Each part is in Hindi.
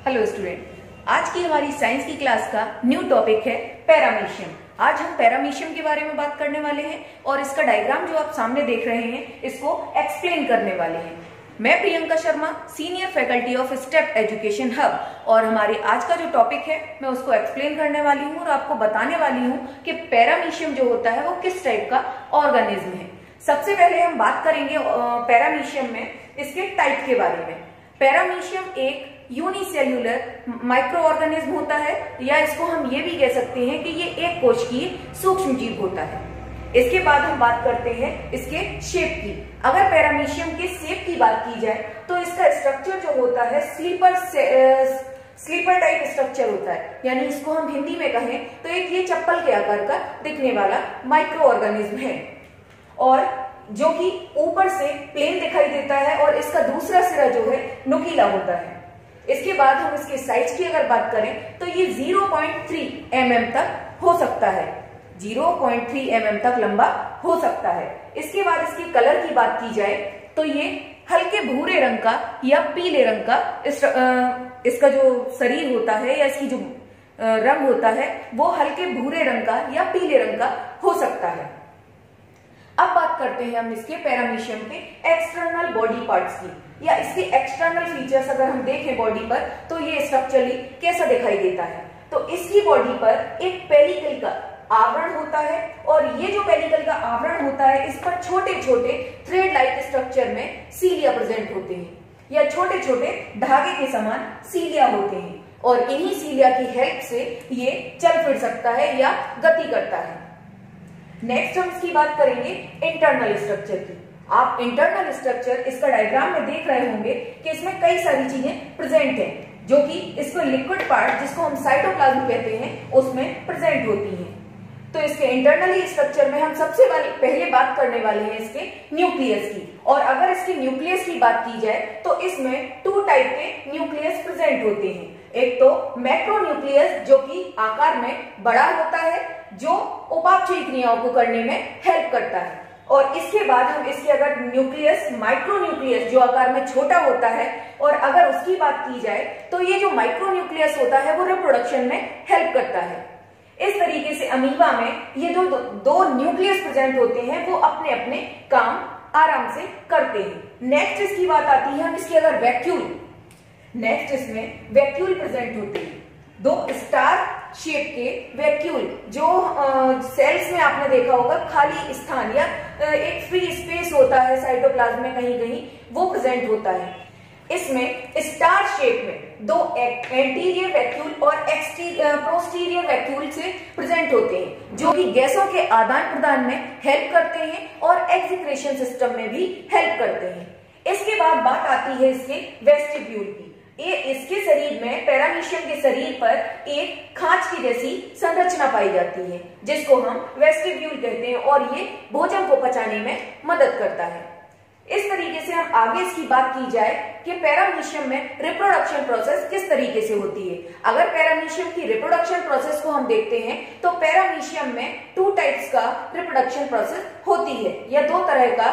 हेलो स्टूडेंट, आज की हमारी साइंस की क्लास का न्यू टॉपिक है पैरामीशियम। आज हम पैरामीशियम के बारे में बात करने वाले हैं और इसका डायग्राम जो आप सामने देख रहे हैं इसको एक्सप्लेन करने वाले हैं। मैं Priyanka Sharma, senior faculty of step education hub, और हमारे आज का जो टॉपिक है मैं उसको एक्सप्लेन करने वाली हूँ और आपको बताने वाली हूँ कि पैरामीशियम जो होता है वो किस टाइप का ऑर्गेनिज्म है। सबसे पहले हम बात करेंगे पैरामीशियम में इसके टाइप के बारे में। पैरामीशियम एक यूनिसेल्यूलर माइक्रो ऑर्गेनिज्म होता है, या इसको हम ये भी कह सकते हैं कि ये एक कोशिकीय सूक्ष्म जीव होता है। इसके बाद हम बात करते हैं इसके शेप की। अगर पैरामीशियम के शेप की बात की जाए तो इसका स्ट्रक्चर जो होता है स्लीपर टाइप स्ट्रक्चर होता है, यानी इसको हम हिंदी में कहें तो एक ये चप्पल के आकार का दिखने वाला माइक्रो ऑर्गेनिज्म है, और जो कि ऊपर से प्लेन दिखाई देता है और इसका दूसरा सिरा जो है नुकीला होता है। इसके बाद हम इसके साइज की अगर बात करें तो ये 0.3 mm तक हो सकता है, 0.3 mm तक लंबा हो सकता है। इसके बाद इसके कलर की बात की जाए तो ये हल्के भूरे रंग का या पीले रंग का इसका जो शरीर होता है या इसकी जो रंग होता है वो हल्के भूरे रंग का या पीले रंग का हो सकता है। अब बात करते हैं हम इसके पैरामीशियम के एक्सटर्नल बॉडी पार्ट्स की, या इसके एक्सटर्नल फीचर्स अगर हम देखें बॉडी पर तो ये स्ट्रक्चरली कैसा दिखाई देता है। तो इसकी बॉडी पर एक पेलिकल का आवरण होता है, और ये जो पेलिकल का आवरण होता है इस पर छोटे छोटे थ्रेड लाइक स्ट्रक्चर में सीलिया प्रेजेंट होते हैं, या छोटे छोटे धागे के समान सीलिया होते हैं, और इन्हीं सीलिया की हेल्प से ये चल फिर सकता है या गति करता है। नेक्स्ट हम इसकी बात करेंगे इंटरनल स्ट्रक्चर की। आप इंटरनल स्ट्रक्चर इसका डायग्राम में देख रहे होंगे कि इसमें कई सारी चीजें प्रेजेंट हैं, जो कि इसको लिक्विड पार्ट जिसको हम साइटोप्लाज्म कहते हैं उसमें प्रेजेंट होती हैं। तो इसके इंटरनली स्ट्रक्चर में हम सबसे पहले बात करने वाले हैं इसके न्यूक्लियस की। और अगर इसके न्यूक्लियस की बात की जाए तो इसमें 2 टाइप के न्यूक्लियस प्रेजेंट होते हैं। एक तो मैक्रो न्यूक्लियस जो कि आकार में बड़ा होता है, जो उपापचयी क्रियाओं को करने में हेल्प करता है, और इसके बाद हम इसके अगर न्यूक्लियस माइक्रो न्यूक्लियस जो आकार में छोटा होता है, और अगर उसकी बात की जाए तो ये जो माइक्रो न्यूक्लियस होता है वो रिप्रोडक्शन में हेल्प करता है। इस तरीके से अमीबा में ये जो दो न्यूक्लियस प्रेजेंट होते हैं वो अपने अपने काम आराम से करते हैं। नेक्स्ट इसकी बात आती है हम इसकी अगर वैक्यूल, नेक्स्ट इसमें वैक्यूल प्रेजेंट होते हैं, 2 स्टार शेप के वैक्यूल, जो सेल्स में आपने देखा होगा खाली स्थान या एक फ्री स्पेस होता है साइटोप्लाज्म में कहीं कहीं, वो प्रेजेंट होता है। इसमें स्टार शेप में 2 एंटीरियर वैक्यूल और पोस्टीरियर वैक्यूल से प्रेजेंट होते हैं, जो कि गैसों के आदान प्रदान में हेल्प करते हैं और एक्सक्रीशन सिस्टम में भी हेल्प करते हैं। इसके बाद बात आती है इसके वेस्टिब्यूल की। ये इसके शरीर में, पैरामीशियम के शरीर पर एक खांच की जैसी संरचना पाई जाती है जिसको हम वेस्टिब्यूल कहते हैं, और ये भोजन को पचाने में मदद करता है। इस तरीके से हम आगे इसकी बात की जाए कि पैरामीशियम में रिप्रोडक्शन प्रोसेस किस तरीके से होती है। अगर पैरामीशियम की रिप्रोडक्शन प्रोसेस को हम देखते हैं तो पैरामीशियम में 2 टाइप्स का रिप्रोडक्शन प्रोसेस होती है, या 2 तरह का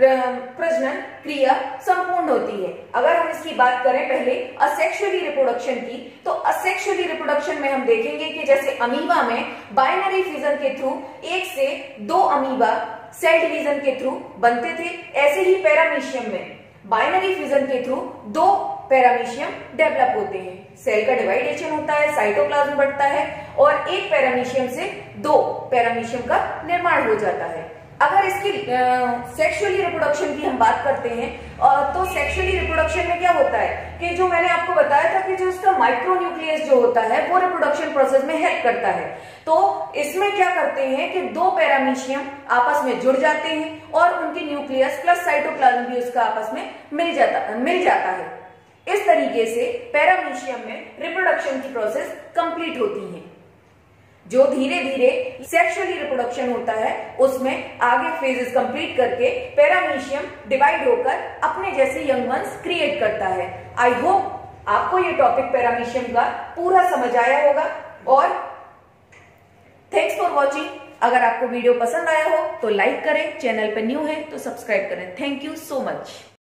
प्रजनन क्रिया संपूर्ण होती है। अगर हम इसकी बात करें पहले असेक्सुअली रिप्रोडक्शन की, तो असेक्सुअली रिप्रोडक्शन में हम देखेंगे कि जैसे अमीबा में बाइनरी फिजन के थ्रू 1 से 2 अमीबा सेल डिवीजन के थ्रू बनते थे, ऐसे ही पैरामीशियम में बाइनरी फिजन के थ्रू 2 पैरामीशियम डेवलप होते हैं। सेल का डिवाइडेशन होता है, साइटोप्लाज्म बढ़ता है, और एक पैरामीशियम से 2 पैरामीशियम का निर्माण हो जाता है। अगर इसकी सेक्सुअली रिप्रोडक्शन की हम बात करते हैं तो सेक्सुअली रिप्रोडक्शन में क्या होता है कि जो मैंने आपको बताया था कि जो इसका माइक्रो न्यूक्लियस जो होता है वो रिप्रोडक्शन प्रोसेस में हेल्प करता है। तो इसमें क्या करते हैं कि 2 पैरामीशियम आपस में जुड़ जाते हैं और उनके न्यूक्लियस प्लस साइटोप्लाज्म भी उसका आपस में मिल जाता है। इस तरीके से पैरामीशियम में रिप्रोडक्शन की प्रोसेस कंप्लीट होती है। जो धीरे धीरे सेक्सुअली रिप्रोडक्शन होता है उसमें आगे फेजेस कंप्लीट करके पैरामीशियम डिवाइड होकर अपने जैसे यंग वंस क्रिएट करता है। आई होप आपको ये टॉपिक पैरामीशियम का पूरा समझ आया होगा, और थैंक्स फॉर वॉचिंग। अगर आपको वीडियो पसंद आया हो तो लाइक करें, चैनल पर न्यू है तो सब्सक्राइब करें। Thank you so much.